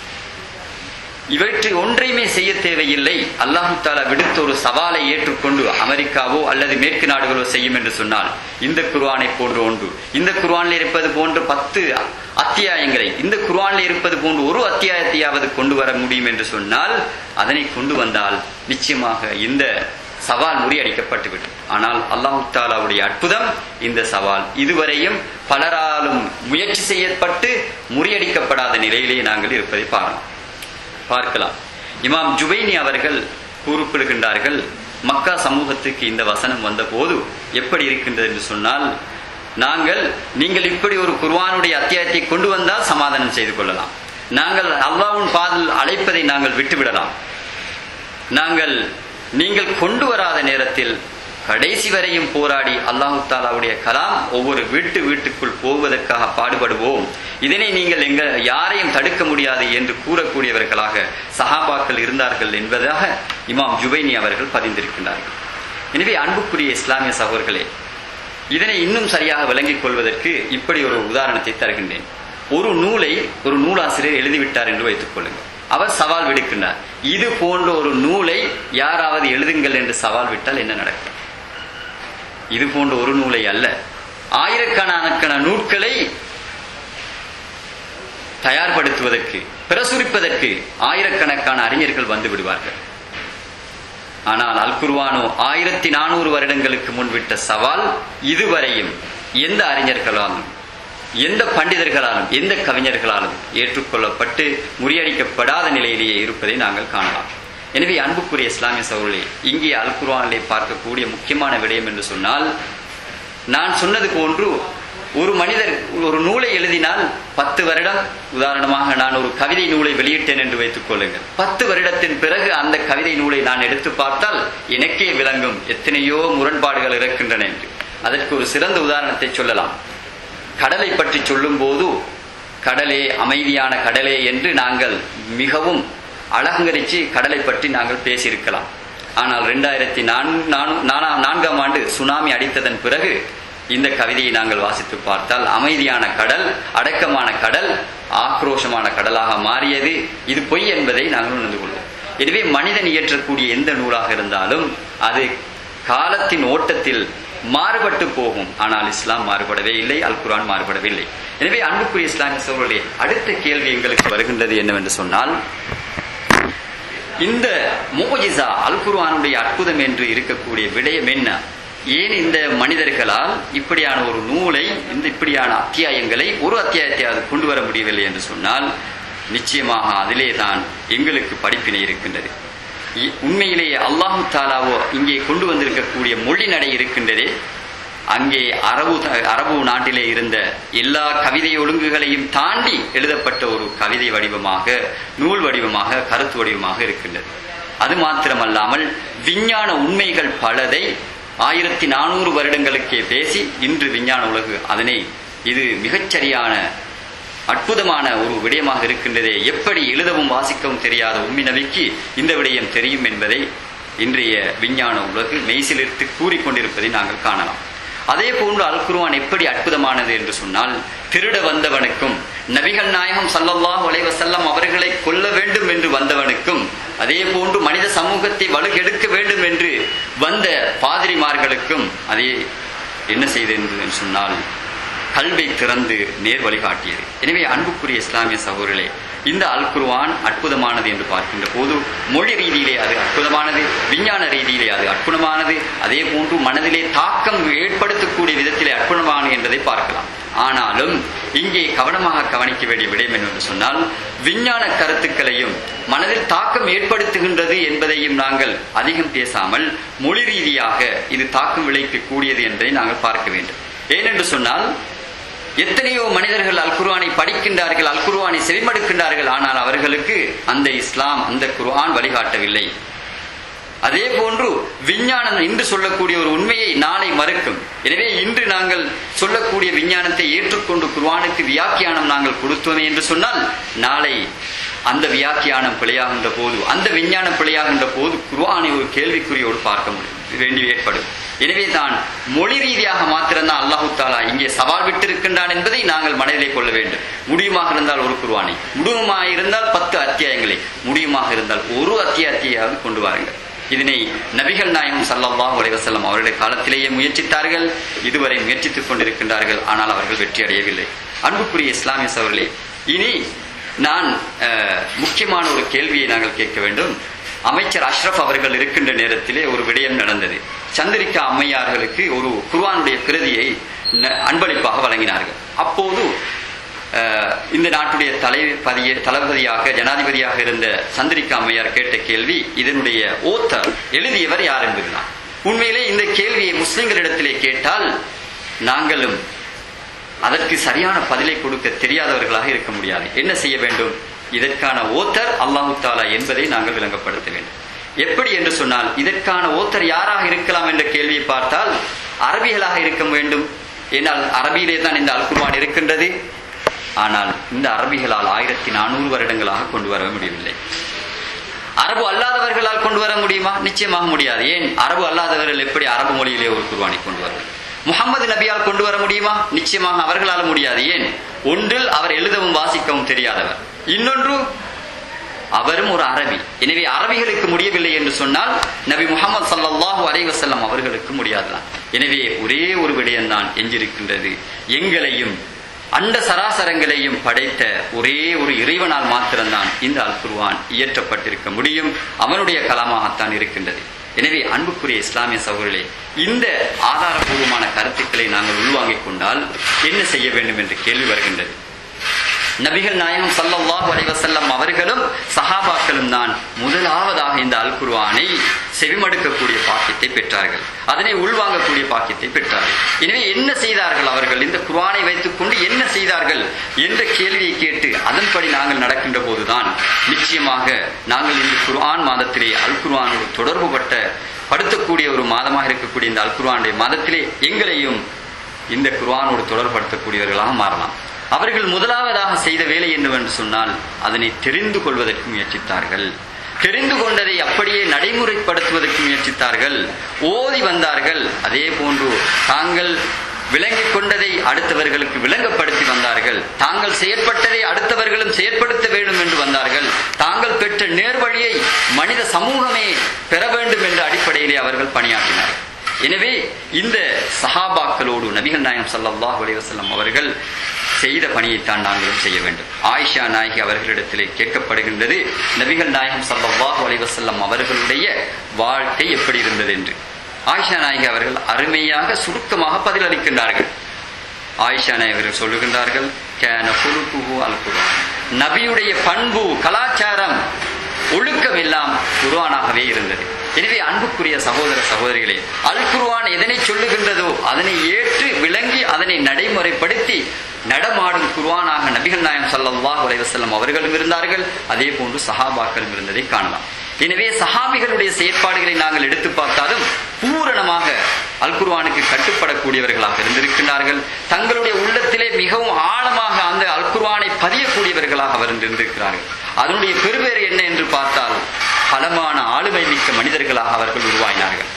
இவற்றை ஒன்றையுமே செய்ய தேவையில்லை. அல்லாஹு தஆலா விடுத்த ஒரு சவாலை ஏற்றுக்கொண்டு அமெரிக்காவோ அல்லது மேற்கு நாடுகளோ செய்யும் என்று சொன்னால் இந்த குர்ஆனை போன்று ஒன்று, இந்த குர்ஆனில் இருப்பது போன்று பத்து அத்தியாயங்களை, இந்த குர்ஆனில் இருப்பது போன்று ஒரு அத்தியாயத்தையாவது கொண்டு வர முடியும் என்று சொன்னால் அதனை கொண்டு வந்தால் நிச்சயமாக இந்த சவால் முறியடிக்கப்பட்டுவிடும். ஆனால் அல்லாஹு தஆலாவுடைய அற்புதம், இந்த சவால் இதுவரையும் பலராலும் முயற்சி செய்யப்பட்டு முறியடிக்கப்படாத நிலையிலே நாங்கள் இருப்பதை பாருங்கள் பார்க்கலாம். இமாம் ஜுவைனி அவர்கள் குறிப்பிடுகின்றார்கள், மக்கா சமூகத்துக்கு இந்த வசனம் வந்த போது எப்படி இருக்கின்றது என்று சொன்னால், நாங்கள் நீங்கள் இப்படி ஒரு குர்ஆனுடைய அத்தியாயத்தை கொண்டு வந்தால் சமாதானம் செய்து கொள்ளலாம், நாங்கள் அல்லாஹ்வின் பாதையில் அழைப்பதை நாங்கள் விட்டுவிடலாம், நாங்கள் நீங்கள் கொண்டு வராத நேரத்தில் கடைசி வரையும் போராடி அல்லாஹு தஆலாவுடைய கலாம் ஒவ்வொரு வீட்டு வீட்டுக்குள் போவதற்காக பாடுபடுவோம், இதனை நீங்கள் எங்க யாரையும் தடுக்க முடியாது என்று கூறக்கூடியவர்களாக சஹாபாக்கள் இருந்தார்கள் என்பதாக இமாம் ஜுவைனி அவர்கள் பதிந்திருக்கின்றார்கள். எனவே அன்புக்குரிய இஸ்லாமிய சகோதரர்களே, இதனை இன்னும் சரியாக விளங்கிக் கொள்வதற்கு இப்படி ஒரு உதாரணத்தை தருகின்றேன். ஒரு நூலை ஒரு நூலாசிரியர் எழுதிவிட்டார் என்று வைத்துக் கொள்ளுங்கள். அவர் சவால் விடுக்கின்றார், இது போன்ற ஒரு நூலை யாராவது எழுதுங்கள் என்று சவால் விட்டால் என்ன நடக்கும்? இது போன்ற ஒரு நூலை அல்ல, ஆயிரக்கணக்கான நூல்களை தயார்படுத்துவதற்கு பிரசுரிப்பதற்கு ஆயிரக்கணக்கான அறிஞர்கள் வந்து விடுவார்கள். ஆனால் அல் குர்ஆனோ ஆயிரத்தி நானூறு வருடங்களுக்கு முன் விட்ட சவால் இதுவரையும் எந்த அறிஞர்களாலும் எந்த பண்டிதர்களாலும் எந்த கவிஞர்களாலும் ஏற்றுக்கொள்ளப்பட்டு முறியடிக்கப்படாத நிலையிலேயே இருப்பதை நாங்கள் காணலாம். எனவே அன்புக்குரிய இஸ்லாமிய சகோதரர்களே, இங்கே அல் குர்ஆனிலே பார்க்கக்கூடிய முக்கியமான விடயம் என்று சொன்னால், நான் சொன்னது போன்று ஒரு மனிதர் ஒரு நூலை எழுதினால் பத்து வருடம், உதாரணமாக நான் ஒரு கவிதை நூலை வெளியிட்டேன் என்று வைத்துக் கொள்ளுங்கள், பத்து வருடத்தின் பிறகு அந்த கவிதை நூலை நான் எடுத்து பார்த்தால் எனக்கே விளங்கும் எத்தனையோ முரண்பாடுகள் இருக்கின்றன என்று. அதற்கு ஒரு சிறந்த உதாரணத்தை சொல்லலாம். கடலை பற்றி சொல்லும் போது, கடலே அமைதியான கடலே என்று நாங்கள் மிகவும் அழகரிச்சு கடலை பற்றி நாங்கள் பேசியிருக்கலாம். ஆனால் இரண்டாயிரத்தி நான்காம் ஆண்டு சுனாமி அடித்ததன் பிறகு இந்த கவிதையை நாங்கள் வாசித்து பார்த்தால் அமைதியான கடல், அடக்கமான கடல், ஆக்ரோஷமான கடலாக மாறியது. இது பொய் என்பதை நாங்கள் உணர்ந்து கொள்வோம். எனவே மனிதன் இயற்றக்கூடிய எந்த நூலாக இருந்தாலும் அது காலத்தின் ஓட்டத்தில் மாறுபட்டு போகும். ஆனால் இஸ்லாம் மாறுபடவே இல்லை, அல் குர்ஆன் மாறுபடவில்லை. எனவே அன்புக்குரிய இஸ்லாமிய சகோதரர்களே, அடுத்த கேள்வி எங்களுக்கு வருகின்றது என்னவென்று சொன்னால், இந்த முஅஜிஸா அல் குர்ஆனுடைய அற்புதம் என்று இருக்கக்கூடிய விடயம் என்ன? ஏன் இந்த மனிதர்களால் இப்படியான ஒரு நூலை, இந்த இப்படியான அத்தியாயங்களை ஒரு அத்தியாயத்தை அது கொண்டு வர முடியவில்லை என்று சொன்னால், நிச்சயமாக அதிலே தான் எங்களுக்கு படிப்பினை இருக்கின்றது. உண்மையிலேயே அல்லாஹு தஆலாவோ இங்கே கொண்டு வந்திருக்கக்கூடிய மொழி நடை இருக்கின்றதே, அங்கே அரபு அரபு நாட்டிலே இருந்த எல்லா கவிதை ஒழுங்குகளையும் தாண்டி எழுதப்பட்ட ஒரு கவிதை வடிவமாக, நூல் வடிவமாக, கருத்து வடிவமாக இருக்கின்றது. அது மாத்திரமல்லாமல் விஞ்ஞான உண்மைகள் பலதை ஆயிரத்தி நானூறு வருடங்களுக்கே பேசி இன்று விஞ்ஞான உலகு அதனை இது மிகச்சரியான அற்புதமான ஒரு விடயமாக இருக்கின்றதே, எப்படி எழுதவும் வாசிக்கவும் தெரியாத உம்மி நபிக்கு இந்த விடயம் தெரியும் என்பதை இன்றைய விஞ்ஞான உலகு மெய்சிலிர்த்து கூறிக்கொண்டிருப்பதை நாங்கள் காணலாம். அதே போன்று அல் குர்ஆன் எப்படி அற்புதமானது என்று சொன்னால், திருட வந்தவனுக்கும் நபிகள் நாயகம் ஸல்லல்லாஹு அலைஹி வஸல்லம் அவர்களை கொல்ல வேண்டும் என்று வந்தவனுக்கும், அதே போன்று மனித சமூகத்தை வலுக்கெடுக்க வேண்டும் என்று வந்த பாதிரிமார்களுக்கும் அதே என்ன செய்தது என்று சொன்னால் கல்வை திறந்து நேர் வழிகாட்டியது. எனவே அன்புக்குரிய இஸ்லாமிய சகோதரர்களே, இந்த அல் குர்ஆன் அற்புதமானது என்று பார்க்கின்ற போது மொழி ரீதியிலே அது அற்புதமானது, விஞ்ஞான ரீதியிலே அது அற்புதமானது, அதே போன்று மனதிலே தாக்கம் ஏற்படுத்தக்கூடிய விதத்திலே அற்புதமானது என்பதை பார்க்கலாம். ஆனாலும் இங்கே கவனமாக கவனிக்க வேண்டிய விடயம் என்று சொன்னால், விஞ்ஞான கருத்துக்களையும் மனதில் தாக்கம் ஏற்படுத்துகின்றது என்பதையும் நாங்கள் அதிகம் பேசாமல் மொழி ரீதியாக இது தாக்கம் விளைவிக்க கூடியது என்பதை நாங்கள் பார்க்க வேண்டும். ஏனென்று சொன்னால், எத்தனையோ மனிதர்கள் அல் குர்ஆனை படிக்கின்றார்கள், அல் குர்ஆனை செவிமடுக்கின்றார்கள். ஆனால் அவர்களுக்கு அந்த இஸ்லாம், அந்த குர்ஆன் வழிகாட்டவில்லை. அதே போன்று விஞ்ஞானம் இன்று சொல்லக்கூடிய ஒரு உண்மையை நாளை மறுக்கும். எனவே இன்று நாங்கள் சொல்லக்கூடிய விஞ்ஞானத்தை ஏற்றுக்கொண்டு குர்ஆனுக்கு வியாக்கியானம் நாங்கள் கொடுத்தோமே என்று சொன்னால், நாளை அந்த வியாக்கியானம் பிழையாகின்ற போது, அந்த விஞ்ஞானம் பிழையாகின்ற போது குர்ஆனை ஒரு கேள்விக்குறியோடு பார்க்க முடியும் வேண்டி ஏற்படும். எனவே தான் மொழி ரீதியாக மாத்திரம்தான் அல்லாஹு தாலா இங்கே சவால் விட்டிருக்கின்றான் என்பதை நாங்கள் மனதிலே கொள்ள வேண்டும். முடியுமாக இருந்தால் ஒரு குர்ஆனை, முடியுமாக இருந்தால் பத்து அத்தியாயங்களை, முடியுமாக இருந்தால் ஒரு அத்தியாயத்தையாவது கொண்டு வாருங்கள். இதனை நபிகள் நாயகம் ஸல்லல்லாஹு அலைஹி வஸல்லம் அவருடைய காலத்திலேயே முயற்சித்தார்கள், இதுவரை முயற்சித்துக் கொண்டிருக்கின்றார்கள். ஆனால் அவர்கள் வெற்றி அடையவில்லை. அன்புக்குரிய இஸ்லாமிய சகோதரர்களே, இனி நான் முக்கியமான ஒரு கேள்வியை நாங்கள் கேட்க வேண்டும். அமைச்சர் அஷ்ரப் அவர்கள் இருக்கின்ற நேரத்திலே ஒரு விடயம் நடந்தது. சந்திரிகா அம்மையார்களுக்கு ஒரு குர்ஆனுடைய பிரதியை அன்பளிப்பாக வழங்கினார்கள். அப்போது இந்த நாட்டுடைய தலைபதிய தளபதியாக ஜனாதிபதியாக இருந்த சந்திரிகா அம்மையார் கேட்ட கேள்வி, இதனுடைய ஓத்தர் எழுதியவர் யார் என்பதுதான். உண்மையிலே இந்த கேள்வியை முஸ்லிம்களிடத்திலே கேட்டால் நாங்களும் அதற்கு சரியான பதிலை கொடுக்க தெரியாதவர்களாக இருக்க முடியாது. என்ன செய்ய வேண்டும்? இதற்கான ஓத்தர் அல்லாஹு தாலா என்பதை நாங்கள் விளங்கப்படுத்த வேண்டும். எப்படி என்று சொன்னால், இதற்கான ஓத்தர் யாராக இருக்கலாம் என்ற கேள்வியை பார்த்தால் அரபிகளாக இருக்க வேண்டும். ஏனால் அரபியிலே தான் இந்த அல் குர்ஆன் இருக்கின்றது. ஆனால் இந்த அரபிகளால் ஆயிரத்தி நானூறு வருடங்களாக கொண்டு வர முடியவில்லை. அரபு அல்லாதவர்களால் கொண்டு வர முடியுமா? நிச்சயமாக முடியாது. ஏன்? அரபு அல்லாதவர்கள் எப்படி அரபு மொழியிலே ஒரு குர்ஆனை கொண்டு வருவார்கள்? முஹம்மது நபியால் கொண்டு வர முடியுமா? நிச்சயமாக அவர்களால் முடியாது. ஏன்? ஒன்றில் அவர் எழுதவும் வாசிக்கவும் தெரியாதவர், இன்னொன்று அவரும் ஒரு அரபி. எனவே அரபிகளுக்கு முடியவில்லை என்று சொன்னால் நபி முஹம்மது ஸல்லல்லாஹு அலைஹி வஸல்லம் அவர்களுக்கு முடியாதுதான். எனவே ஒரே ஒரு விடயம்தான் எஞ்சிருக்கின்றது. எங்களையும் அண்ட சராசரங்களையும் படைத்த ஒரே ஒரு இறைவனால் மாத்திரம்தான் இந்த அல் குர்ஆன் இயற்றப்பட்டிருக்க முடியும். அவனுடைய கலாமாகத்தான் இருக்கின்றது. எனவே அன்புக்குரிய இஸ்லாமிய சகோதரர்களே, இந்த ஆதாரபூர்வமான கருத்துக்களை நாங்கள் உள்வாங்கிக் கொண்டால் என்ன செய்ய வேண்டும் என்ற கேள்வி வருகின்றது. நபிகள் நாயகம் ஸல்லல்லாஹு அலைஹி வஸல்லம் அவர்களும் சஹாபாக்களும் தான் முதலாவதாக இந்த அல் குர்ஆனை செவிமடுக்கக்கூடிய பாக்கியத்தை பெற்றார்கள், அதனை உள்வாங்கக்கூடிய பாக்கியத்தை பெற்றார்கள். எனவே என்ன செய்தார்கள் அவர்கள்? இந்த குர்ஆனை வைத்துக் கொண்டு என்ன செய்தார்கள் என்ற கேள்வியை கேட்டு அதன்படி நாங்கள் நடக்கின்ற போதுதான் நிச்சயமாக நாங்கள் இந்த குர்ஆன் மாதத்திலே அல் குர்ஆனோடு தொடர்பு பட்ட படுத்தக்கூடிய ஒரு மாதமாக இருக்கக்கூடிய இந்த அல் குர்ஆனுடைய மாதத்திலே எங்களையும் இந்த குர்ஆனோடு தொடர்படுத்தக்கூடியவர்களாக மாறலாம். அவர்கள் முதலாவதாக செய்த வேலை என்னவென்று சொன்னால், அதனை தெரிந்து கொள்வதற்கு முயற்சித்தார்கள். தெரிந்து கொண்டதை அப்படியே நடைமுறைப்படுத்துவதற்கு முயற்சித்தார்கள். ஓதி வந்தார்கள். அதே போன்று தாங்கள் விளங்கிக் கொண்டதை அடுத்தவர்களுக்கு விளங்கப்படுத்தி வந்தார்கள். தாங்கள் செயற்பட்டதை அடுத்தவர்களும் செயற்படுத்த வேண்டும் என்று வந்தார்கள். தாங்கள் பெற்ற நேர்வழியை மனித சமூகமே பெற வேண்டும் என்ற அடிப்படையிலே அவர்கள் பணியாற்றினார்கள். எனவே இந்த சஹாபாக்களோடு நபிகள் நாயகம் ஸல்லல்லாஹு அலைஹி வஸல்லம் அவர்கள் செய்த பணியைத்தான் நாங்களும் செய்ய வேண்டும். ஆயிஷா நாயகி அவர்களிடத்திலே கேட்கப்படுகின்றது, நபிகள் நாயகம் ஸல்லல்லாஹு அலைஹி வஸல்லம் அவர்களுடைய வாழ்க்கை எப்படி இருந்தது என்று. ஆயிஷா நாயகி அவர்கள் அருமையாக சுருக்கமாக பதிலளிக்கின்றார்கள். ஆயிஷா நாயகி அவர்கள் சொல்லுகின்றார்கள், கான குலுகுஹு அல் குர்ஆன், நபியுடைய பண்பு கலாச்சாரம் ஒழுக்கம் எல்லாம் குர்ஆனாகவே இருந்தது. எனவே அன்புக்குரிய சகோதர சகோதரிகளே, அல் குர்ஆன் எதனை சொல்லுகின்றதோ அதனை ஏற்று விளங்கி அதனை நடைமுறைப்படுத்தி நடமாடும் குர்ஆனாக நபிகள் நாயகம் ஸல்லல்லாஹு அலைஹி வஸல்லம் அவர்களும் இருந்தார்கள். அதே போன்று சஹாபாக்களும் இருந்ததை காணலாம். எனவே சஹாபிகளுடைய செயற்பாடுகளை நாங்கள் எடுத்து பார்த்தாலும் பூரணமாக அல் குர்ஆனுக்கு கட்டுப்படக்கூடியவர்களாக இருந்திருக்கிறார்கள். தங்களுடைய உள்ளத்திலே மிகவும் ஆழமாக அந்த அல் குர்ஆனை பதியக்கூடியவர்களாக அவர் இருந்திருக்கிறார்கள். அதனுடைய பெருவேறு என்ன என்று பார்த்தால், பலமான ஆளுமை மிக்க மனிதர்களாக அவர்கள் உருவாயினார்கள்.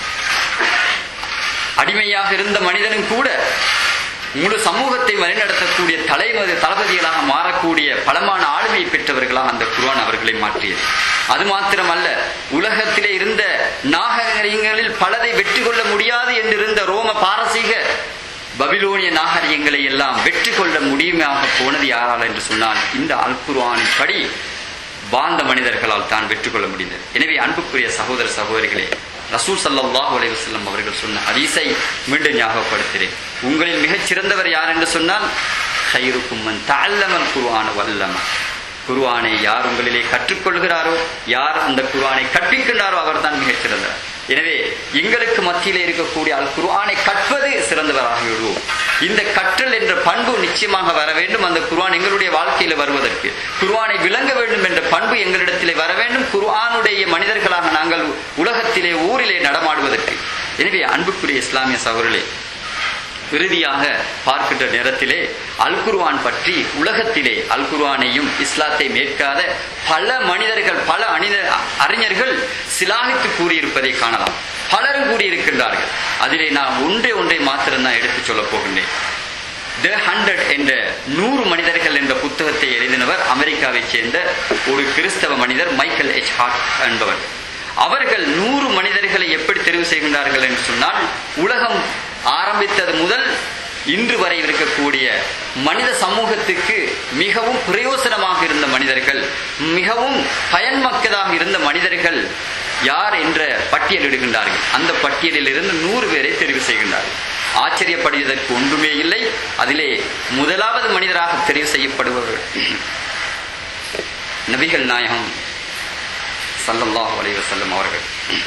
அடிமையாக இருந்த மனிதனும் கூட முழு சமூகத்தை வழிநடத்தக்கூடிய தலைவர் தளபதிகளாக மாறக்கூடிய பலமான ஆளுமையை பெற்றவர்களாக அந்த குர்ஆன் அவர்களை மாற்றியது. அது மாத்திரமல்ல, உலகத்திலே இருந்த நாகரிகங்களில் பலதை வெற்றி கொள்ள முடியாது என்றிருந்த ரோம பாரசீக பபிலோனிய நாகரிகங்களை எல்லாம் வெற்றி கொள்ள முடியுமாக போனது யாரால் என்று சொன்னால், இந்த அல் குர்ஆனின் படி வாழ்ந்த மனிதர்களால் தான் வெற்றி கொள்ள முடிந்தது. எனவே அன்புக்குரிய சகோதர சகோதரிகளே, ரசூல் ஸல்லல்லாஹு அலைஹி வஸல்லம் அவர்கள் சொன்ன ஹதீஸை மீண்டும் ஞாபகப்படுத்துகிறேன். உங்களில் மிகச் சிறந்தவர் யார் என்று சொன்னால், கைருக்கும் மன் தஅல்லமல் குர்ஆன வல்லம. குர்ஆனை யார் உங்களிலே கற்றுக்கொள்கிறாரோ, யார் அந்த குர்ஆனை கற்பிக்கின்றாரோ அவர்தான் மிகச் சிறந்தவர். எனவே எங்களுக்கு மத்தியிலே இருக்கக்கூடிய அல் குர்ஆனை கற்பது சிறந்தவராக விடுவோம். இந்த கற்றல் என்ற பண்பு நிச்சயமாக வர வேண்டும். அந்த குர்ஆன் எங்களுடைய வாழ்க்கையில வருவதற்கு, குர்ஆனை விளங்க வேண்டும் என்ற பண்பு எங்களிடத்திலே வர வேண்டும். குர்ஆனுடைய மனிதர்களாக நாங்கள் உலகத்திலே ஊரிலே நடமாடுவதற்கு. எனவே அன்புக்குரிய இஸ்லாமிய சகோதரர்களே, இறுதியாக பார்க்கின்ற நேரத்திலே அல் குர்ஆன் பற்றி உலகத்திலே அல் குர்ஆனையும் இஸ்லாத்தை மேற்காத பல மனிதர்கள், பல அணித அறிஞர்கள் சிலாகித்து கூறியிருப்பதை காணலாம். பலரும் கூறியிருக்கின்றார்கள். அதிலே நான் ஒன்றே ஒன்றை மாத்திரம்தான் எடுத்து சொல்ல போகின்றேன். த ஹண்ட்ரட் என்ற நூறு மனிதர்கள் என்ற புத்தகத்தை எழுதினவர் அமெரிக்காவைச் சேர்ந்த ஒரு கிறிஸ்தவ மனிதர் மைக்கேல் எச் ஹார்ட் என்பவர். அவர்கள் நூறு மனிதர்களை எப்படி தெரிவு செய்கின்றார்கள் என்று சொன்னால், உலகம் ஆரம்பித்தது முதல் இன்று வரை இருக்கக்கூடிய மனித சமூகத்துக்கு மிகவும் பிரயோசனமாக இருந்த மனிதர்கள், மிகவும் பயன்மக்கதாக இருந்த மனிதர்கள் யார் என்ற பட்டியலிடுகின்றார்கள். அந்த பட்டியலில் இருந்து நூறு பேரை தெரிவு செய்கின்றார்கள். ஆச்சரியப்படுவதற்கு ஒன்றுமே இல்லை. அதிலே முதலாவது மனிதராக தெரிவு செய்யப்படுபவர் நபிகள் நாயகம் ஸல்லல்லாஹு அலைஹி வஸல்லம் அவர்கள்.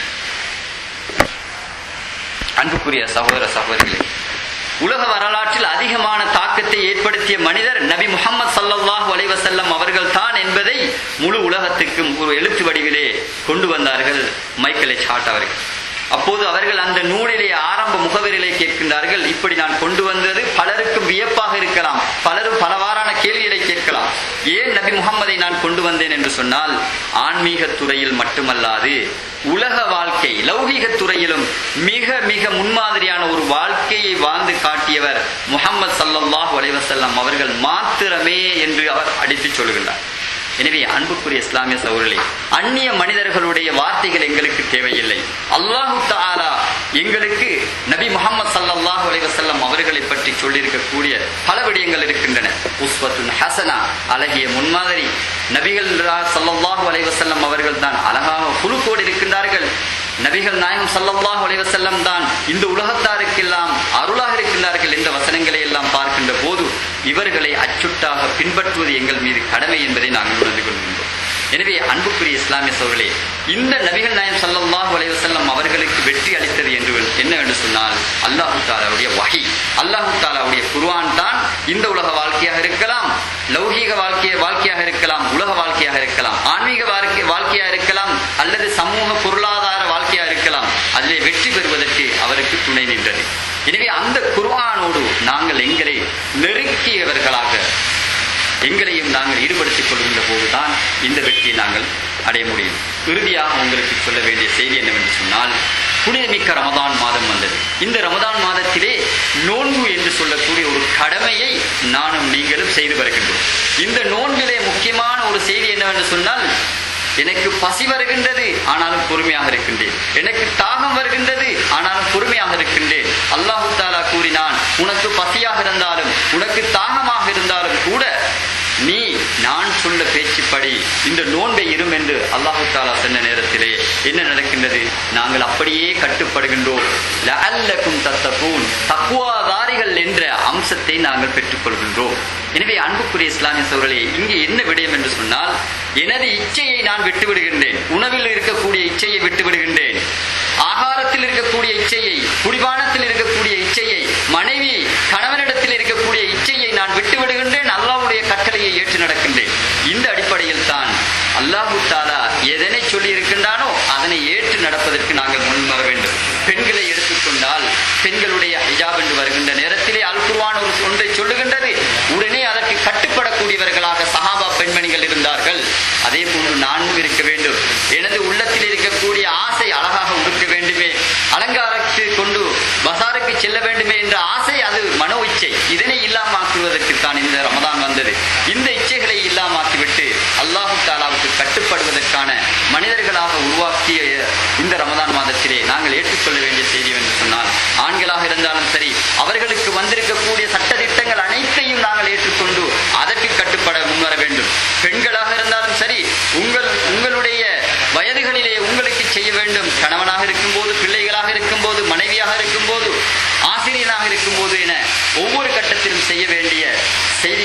அன்புக்குரிய சகோதர சகோதரிகளே, உலக வரலாற்றில் அதிகமான தாக்கத்தை ஏற்படுத்திய மனிதர் நபி முஹம்மது ஸல்லல்லாஹு அலைஹி வஸல்லம் அவர்கள் தான் என்பதை முழு உலகத்துக்கும் ஒரு எழுத்து வடிவிலே கொண்டு வந்தார்கள் மைக்கேல் எச் ஹார்ட் அவர்கள். அப்போது அவர்கள் அந்த நூலிலே ஆரம்ப முகவரிலே கேட்கின்றார்கள், இப்படி நான் கொண்டு வந்தது பலருக்கும் வியப்பாக இருக்கலாம், பலரும் பலவாறான கேள்விகளை கேட்கலாம். ஏன் நபி முஹம்மதை நான் கொண்டு வந்தேன் என்று சொன்னால், ஆன்மீக துறையில் மட்டுமல்லாது உலக வாழ்க்கை லௌகீக துறையிலும் மிக மிக முன்மாதிரியான ஒரு வாழ்க்கையை வாழ்ந்து காட்டியவர் முஹம்மது ஸல்லல்லாஹு அலைஹி வஸல்லம் அவர்கள் மாத்திரமே என்று அவர் அடித்துச் சொல்கின்றார். எனவே அன்புக்குரிய இஸ்லாமிய சகோதரர்களே, அந்நிய மனிதர்களுடைய வார்த்தைகள் எங்களுக்கு தேவையில்லை. அல்லாஹு தஆலா எங்களுக்கு நபி முஹம்மது ஸல்லல்லாஹு அலைஹி வஸல்லம் அவர்களை பற்றி சொல்லியிருக்கக்கூடிய பல விடயங்கள் இருக்கின்றன. உஸ்வத்துன் ஹஸனா, அழகிய முன்மாதிரி. நபிகள் ஸல்லல்லாஹு அலைஹி வஸல்லம் அவர்கள் தான் அழகாக குலுக்கோடு இருக்கின்றார்கள். நபிகள் நாயகம் ஸல்லல்லாஹு அலைஹி வஸல்லம் தான் இந்த உலகத்தாருக்கெல்லாம் அருளாக இருக்கின்றார்கள் என்ற வசனங்களை எல்லாம் பார்க்கின்ற போது இவர்களை அச்சுட்டாக பின்பற்றுவது எங்கள் மீது கடமை என்பதை நாங்கள் உணர்ந்து கொள்கின்றோம். எனவே அன்புக்குரிய இஸ்லாமிய சகோதரர்களே, இந்த நபிகள் நாயகம் ஸல்லல்லாஹு அலைஹி வஸல்லம் அவர்களுக்கு வெற்றி அளித்தது என்று என்னவென்று சொன்னால் அல்லாஹு தஆலாவுடைய வஹி, அல்லாஹு தஆலாவுடைய குர்ஆன் தான். இந்த உலக வாழ்க்கையாக இருக்கலாம், லௌகீக வாழ்க்கை வாழ்க்கையாக இருக்கலாம், உலக வாழ்க்கையாக இருக்கலாம், ஆன்மீக வாழ்க்கையாக இருக்கலாம், அல்லது சமூக பொருளாதார வாழ்க்கையாக இருக்கலாம், அதிலே வெற்றி பெறுவதற்கு அவருக்கு துணை நின்றது. எனவே அந்த குர்ஆனோடு நாங்கள் எங்களை நெருக்கியவர்களாக எங்களையும் நாங்கள் ஈடுபடுத்திக் கொள்கின்ற போதுதான் இந்த வெற்றியை நாங்கள் அடைய முடியும். இறுதியாக உங்களுக்கு சொல்ல வேண்டிய செய்தி என்னவென்று சொன்னால், புனிதமிக்க ரமதான் மாதம் வந்தது. இந்த ரமதான் மாதத்திலே நோன்பு என்று சொல்லக்கூடிய ஒரு கடமையை நானும் நீங்களும் செய்து வருகின்றோம். இந்த நோன்பிலே முக்கியமான ஒரு செய்தி என்னவென்று சொன்னால், எனக்கு பசி வருகின்றது ஆனாலும் பொறுமையாக இருக்கின்றேன், எனக்கு தாகம் வருகின்றது ஆனாலும் பொறுமையாக இருக்கின்றேன். அல்லாஹு தஆலா கூறினான், உனக்கு பசியாக இருந்தாலும் உனக்கு தாகமாக இருந்தாலும் கூட நீ நான் சொல்ல பேச்சுப்படி இந்த நோன்பை இரும் என்று அல்லாஹு தஆலா சொன்ன நேரத்திலே என்ன நடக்கின்றது? நாங்கள் அப்படியே கட்டுப்படுகின்றோம். லஅல்லகும் தத்தகூன், தக்வாதாரிகள் என்ற அம்சத்தை நாங்கள் பெற்றுக்கொள்கின்றோம். எனவே அன்புக்குரிய இஸ்லாமிய சகோதரர்களே, இங்கே என்ன விடயம் என்று சொன்னால், எனது இச்சையை நான் விட்டு விடுகின்றேன், உணவில் இருக்கக்கூடிய இச்சையை விட்டு விடுகின்றேன், ஆகாரத்தில் இருக்கக்கூடிய இச்சையை, குடிபானத்தில் இருக்கக்கூடிய இச்சையை, மனைவி கணவனிடத்தில் இருக்கக்கூடிய இச்சையை நான் விட்டு விடுகின்றேன், அல்லாஹ்வுடைய கட்டளையை ஏற்று நடக்கின்றேன். இந்த அடிப்படையில் தான் அல்லாஹு தஆலா எதனை சொல்லி இருக்கின்றானோ அதனை ஏற்று நடப்பதற்கு நாங்கள் முன்வர வேண்டும். பெண்களை எடுத்துக்கொண்டால், பெண்களுடைய ஹிஜாப் என்று வருகின்ற நேரத்திலே அல் குர்ஆன் ஒரு ஒன்றை சொல்லுகின்றது. உடனே அதற்கு கட்டுப்படக்கூடியவர்களாக சஹாபா பெண்மணிகள் இருந்தார்கள். அதே போன்று நானும் இருக்க வேண்டும். எனது உள்ளத்தில் இருக்கக்கூடிய ஆசை அழகாக உடுக்க வேண்டுமே, அலங்காரத்தை கொண்டு பசாருக்கு செல்ல வேண்டுமே என்ற ஆசை, அது மனோ இச்சை. இதனை இல்லாமாக்குவதற்கு தான் இந்த ரமதான் வந்தது. இந்த இச்சைகளை இல்லாமாக்கிவிட்டு அல்லாஹு தஆலாவுக்கு கட்டுப்படுவதற்கான மனிதர்களாக உருவாக்கிய இந்த ரமதான் மாதத்திலே நாங்கள் ஏற்றுக்கொள்ள வேண்டிய செய்தி என்று சொன்னால், ஆண்களாக இருந்தாலும் சரி, அவர்களுக்கு வந்திருக்கக்கூடிய சட்ட திட்டங்கள் அனைத்தையும் நாங்கள் ஏற்றுக்கொண்டு அதற்கு கட்டுப்பட முன்வர வேண்டும். பெண்களாக இருந்தாலும் சரி, உங்கள் உங்களுடைய வயதுகளிலே உங்களுக்கு செய்ய வேண்டும். கணவனாக இருக்கும் போது, பிள்ளைகளாக இருக்கும் போது, மனைவியாக இருக்கும் போது, ஆசிரியராக இருக்கும் போது என ஒவ்வொரு கட்டத்திலும் செய்ய வேண்டிய செய்தி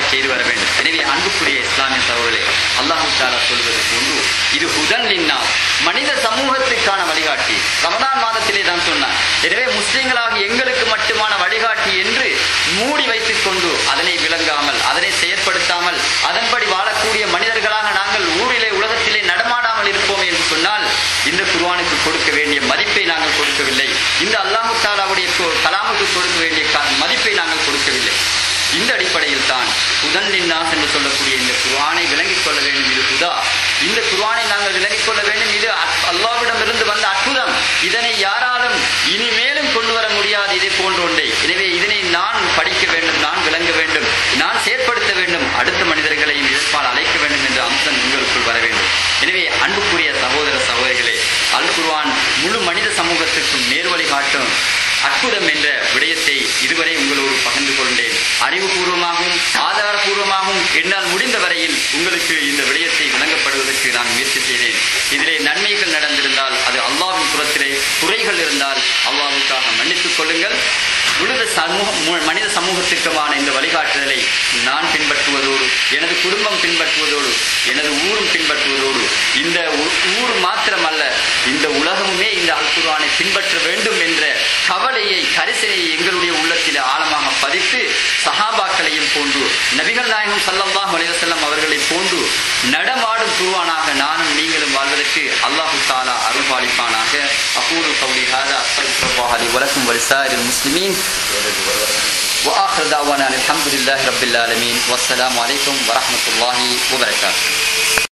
செய்து வர வேண்டும். எனவே அன்புக்குரிய இஸ்லாமிய சகோதரர்களே, அல்லாஹ் தஆலா சொல்வது போன்று இது ஹுதன் லின்னாஸ், மனித சமூகத்துக்கான வழிகாட்டி. ரமதான் மாதத்திலே தான் சொன்னார். எனவே முஸ்லிம்களாக எங்களுக்கு மட்டுமான வழிகாட்டி என்று மூடி வைத்துக் கொண்டு அதனை விளங்காமல் அதனை செயற்படுத்தாமல் அதன்படி வாழக்கூடிய மனிதர்களாக நாங்கள் ஊரிலே உலகத்திலே நடமாடாமல் இருப்போம் என்று சொன்னால் இந்த குர்ஆனுக்கு கொடுக்க வேண்டிய மதிப்பை நாங்கள் கொடுக்கவில்லை. இந்த அல்லாஹ் தஆலாவுடைய கலாமுக்கு கொடுக்க வேண்டிய மதிப்பை நாங்கள் கொடுக்கவில்லை. இந்த அடிப்படையில் தான் ஹுதன் லின்னாஸ் என்று சொல்லக்கூடிய இந்த குர்ஆனை விளங்கிக் கொள்ள வேண்டும். இது ஹுதா. இந்த குர்ஆனை நாங்கள் விளங்கிக் கொள்ள வேண்டும். இது அல்லாஹ்விடமிருந்து வந்த அற்புதம். இதனை யாராலும் இனிமேலும் கொண்டு வர முடியாது இதை போன்ற ஒன்றை. எனவே இதனை நான் படிக்க வேண்டும், நான் விளங்க வேண்டும், நான் செயற்படுத்த வேண்டும், அடுத்த மனிதர்களையும் இதற்பால் அழைக்க வேண்டும் என்ற அம்சம் உங்களுக்குள் வர வேண்டும். எனவே அன்புக்குரிய சகோதர சகோதரிகளே, அல் குர்ஆன் முழு மனித சமூகத்திற்கும் நேர்வழி காட்டும் அற்புதம் என்ற விடயத்தை இதுவரை உங்களோடு பகிர்ந்து கொண்டேன். அறிவுபூர்வமாகவும் ஆதாரபூர்வமாகவும் என்னால் முடிந்த வரையில் உங்களுக்கு இந்த விடயத்தை விளங்கப்படுவதற்கு நான் முயற்சி செய்தேன். இதிலே நன்மைகள் நடந்திருந்தால் அது அல்லாஹ்வின் புறத்திலே, குறைகள் இருந்தால் அல்லாஹ்வுக்காக மன்னித்துக் கொள்ளுங்கள். முழு சமூக மனித சமூகத்திற்குமான இந்த வழிகாட்டுதலை நான் பின்பற்றுவதோடு, எனது குடும்பம் பின்பற்றுவதோடு, எனது ஊரும் பின்பற்றுவதோடு, இந்த ஊர் மாத்திரமல்ல இந்த உலகமுமே இந்த அல் குர்ஆனை பின்பற்ற வேண்டும் என்ற கவலையை, கரிசனையை எங்களுடைய உள்ளத்தில் ஆழமாக பதித்து சஹாபாக்களையும் போன்று நபிகள் நாயகம் ஸல்லல்லாஹு அலைஹி வஸல்லம் அவர்களை போன்று நடமாடும் குர்ஆனாக நானும் நீங்களும் வாழ்வதற்கு அல்லாஹ் தஆலா அருள்பாலிப்பானாக. அகூலு கௌலி ஹாதா அஸ்தக்ஃபிருல்லாஹ லி வ லக்கும் வ லிஸாயிரில் முஸ்லிமீன் وآخر دعوانا الحمد لله رب العالمين والسلام عليكم ورحمة الله وبركاته.